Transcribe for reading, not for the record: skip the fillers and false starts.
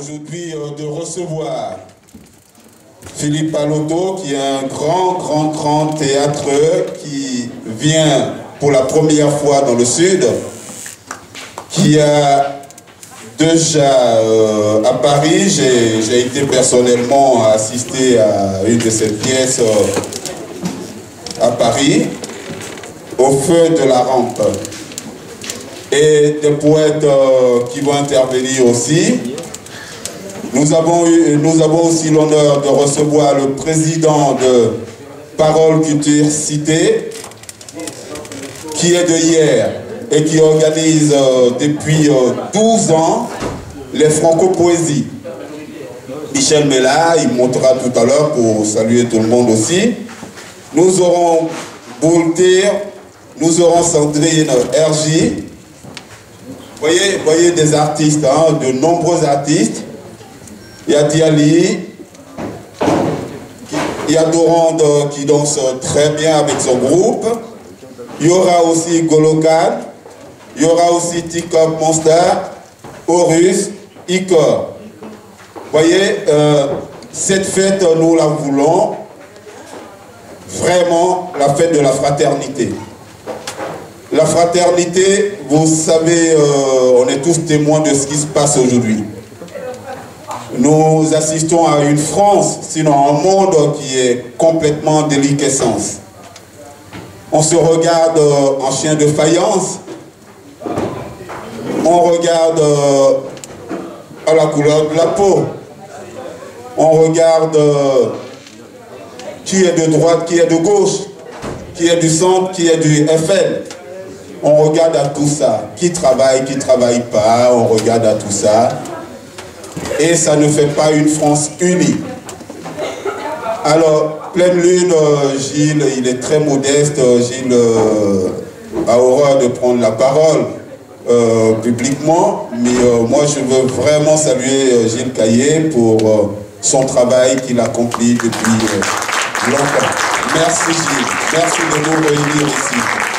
aujourd'hui de recevoir Philippe Palotto, qui est un grand théâtreux qui vient pour la première fois dans le Sud, qui a déjà à Paris, j'ai été personnellement assister à une de ses pièces à Paris, au feu de la rampe. Et des poètes qui vont intervenir aussi. Nous avons aussi l'honneur de recevoir le président de Parole Culture Cité, qui est de hier et qui organise depuis 12 ans les franco-poésies. Michel Mella, il montera tout à l'heure pour saluer tout le monde aussi. Nous aurons Boultir, nous aurons Sandrine Hergy. Voyez des artistes, hein, de nombreux artistes. Il y a Diali, il y a Dorande qui danse très bien avec son groupe. Il y aura aussi Golokan, il y aura aussi Tikop Monster, Horus, Icor. Voyez, cette fête, nous la voulons vraiment la fête de la fraternité. La fraternité, vous savez, on est tous témoins de ce qui se passe aujourd'hui. Nous assistons à une France, sinon un monde qui est complètement en déliquescence. On se regarde en chien de faïence, on regarde à la couleur de la peau, on regarde qui est de droite, qui est de gauche, qui est du centre, qui est du FN. On regarde à tout ça, qui travaille pas, on regarde à tout ça. Et ça ne fait pas une France unie. Alors, pleine lune, Gilles, il est très modeste. Gilles a horreur de prendre la parole publiquement. Mais moi, je veux vraiment saluer Gilles Caillé pour son travail qu'il accomplit depuis longtemps. Merci Gilles. Merci de nous réunir ici.